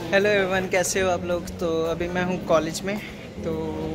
Hello everyone, कैसे हो आप लोग। तो अभी मैं हूँ कॉलेज में। तो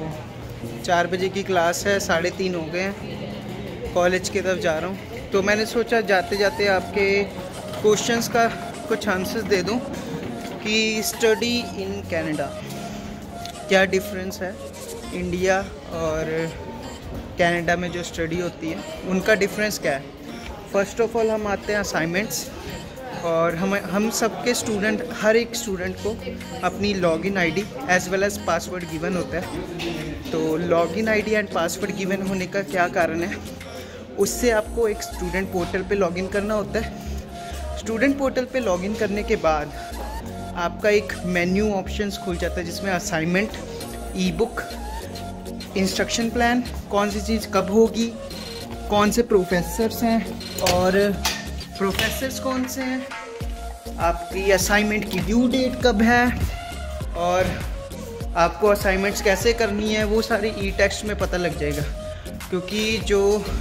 4 बजे की क्लास है, 3:30 हो गए हैं। कॉलेज की तरफ जा रहा हूँ। तो मैंने सोचा जाते जाते आपके क्वेश्चंस का कुछ आंसर्स दे दूँ कि स्टडी इन कनाडा क्या डिफरेंस है, इंडिया और कनाडा में जो स्टडी होती है उनका डिफरेंस क्या है। फ़र्स्ट ऑफ ऑल हम आते हैं असाइनमेंट्स। और हम सबके स्टूडेंट, हर एक स्टूडेंट को अपनी login ID as well as password given होता है। तो login ID and password given होने का क्या कारण है, उससे आपको एक स्टूडेंट पोर्टल पे लॉगिन करना होता है। स्टूडेंट पोर्टल पे लॉगिन करने के बाद आपका एक मेन्यू ऑप्शंस खुल जाता है जिसमें assignment, e book, instruction plan, कौन सी चीज़ कब होगी, कौन से प्रोफेसर्स हैं और प्रोफेसर्स कौन से हैं, आपकी असाइनमेंट की ड्यू डेट कब है और आपको असाइनमेंट्स कैसे करनी है, वो सारी ई टेक्स्ट में पता लग जाएगा। क्योंकि जो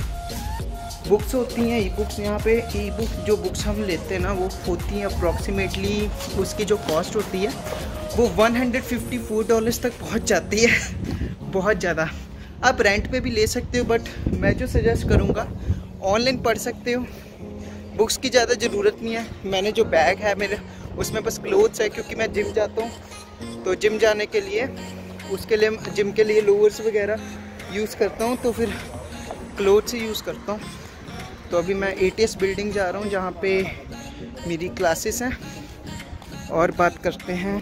बुक्स होती हैं, ई बुक्स, यहाँ पे ई बुक जो बुक्स हम लेते हैं ना, वो होती हैं अप्रॉक्सीमेटली, उसकी जो कॉस्ट होती है वो $154 तक पहुँच जाती है। बहुत ज़्यादा। आप रेंट पे भी ले सकते हो, बट मैं जो सजेस्ट करूँगा, ऑनलाइन पढ़ सकते हो। बुक्स की ज़्यादा ज़रूरत नहीं है। मैंने जो बैग है मेरे, उसमें बस क्लोथ्स है, क्योंकि मैं जिम जाता हूँ। तो जिम जाने के लिए, उसके लिए, जिम के लिए लोअर्स वगैरह यूज़ करता हूँ, तो फिर क्लोथ्स ही यूज़ करता हूँ। तो अभी मैं ATS बिल्डिंग जा रहा हूँ जहाँ पे मेरी क्लासेस हैं, और बात करते हैं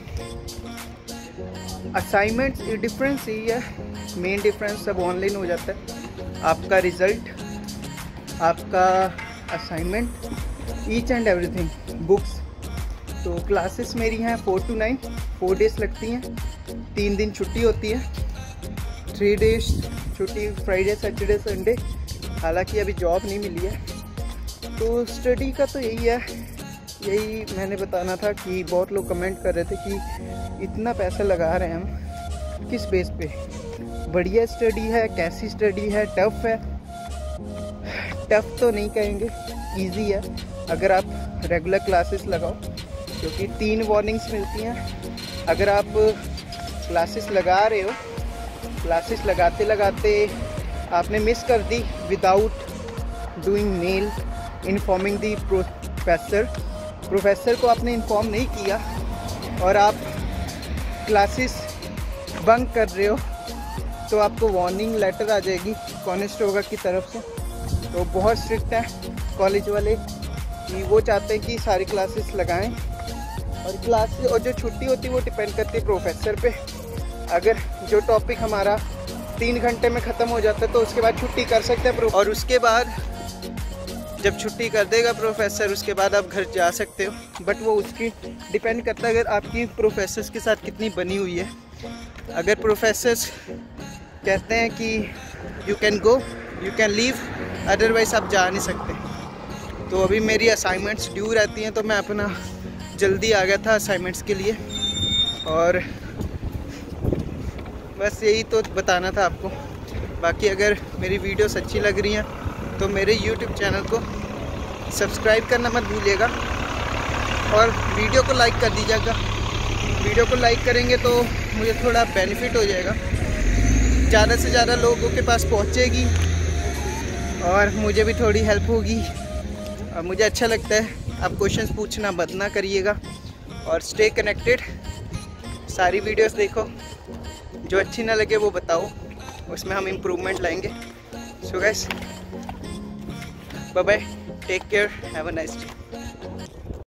असाइनमेंट्स। डिफरेंस यही है, मेन डिफरेंस सब ऑनलाइन हो जाता है। आपका रिज़ल्ट, आपका assignment, each and everything, books. तो क्लासेस मेरी हैं 4 to 9, 4 डेज़ लगती हैं। 3 दिन छुट्टी होती है, 3 डेज छुट्टी, फ्राइडे, सैटरडे, संडे। हालांकि अभी जॉब नहीं मिली है। तो स्टडी का तो यही है, यही मैंने बताना था कि बहुत लोग कमेंट कर रहे थे कि इतना पैसा लगा रहे हैं हम, किस बेस पे। बढ़िया स्टडी है, कैसी स्टडी है, टफ़ है। टफ़ तो नहीं कहेंगे, इजी है अगर आप रेगुलर क्लासेस लगाओ, क्योंकि 3 वार्निंग्स मिलती हैं अगर आप क्लासेस लगा रहे हो। क्लासेस लगाते लगाते आपने मिस कर दी, without doing mail informing the professor को आपने इन्फॉर्म नहीं किया और आप क्लासेस बंक कर रहे हो, तो आपको वार्निंग लेटर आ जाएगी कॉन्स्टेबल की तरफ से। तो बहुत स्ट्रिक्ट है कॉलेज वाले कि वो चाहते हैं कि सारी क्लासेस लगाएं। और क्लास और जो छुट्टी होती है वो डिपेंड करती है प्रोफेसर पे। अगर जो टॉपिक हमारा 3 घंटे में ख़त्म हो जाता है तो उसके बाद छुट्टी कर सकते हैं, और उसके बाद जब छुट्टी कर देगा प्रोफेसर, उसके बाद आप घर जा सकते हो। बट वो उसकी डिपेंड करता है अगर आपकी प्रोफेसर्स के साथ कितनी बनी हुई है। अगर प्रोफेसर्स कहते हैं कि you can go, you can leave, otherwise आप जा नहीं सकते। तो अभी मेरी असाइनमेंट्स ड्यू रहती हैं, तो मैं अपना जल्दी आ गया था असाइनमेंट्स के लिए। और बस यही तो बताना था आपको। बाकी अगर मेरी वीडियोस अच्छी लग रही हैं तो मेरे YouTube चैनल को सब्सक्राइब करना मत भूलिएगा, और वीडियो को लाइक कर दीजिएगा। वीडियो को लाइक करेंगे तो मुझे थोड़ा बेनिफिट हो जाएगा, ज़्यादा से ज़्यादा लोगों के पास पहुँचेगी और मुझे भी थोड़ी हेल्प होगी। और मुझे अच्छा लगता है, आप क्वेश्चंस पूछना बंद ना करिएगा, और स्टे कनेक्टेड। सारी वीडियोस देखो, जो अच्छी ना लगे वो बताओ, उसमें हम इम्प्रूवमेंट लाएंगे। So guys, bye bye, take care, have a nice day.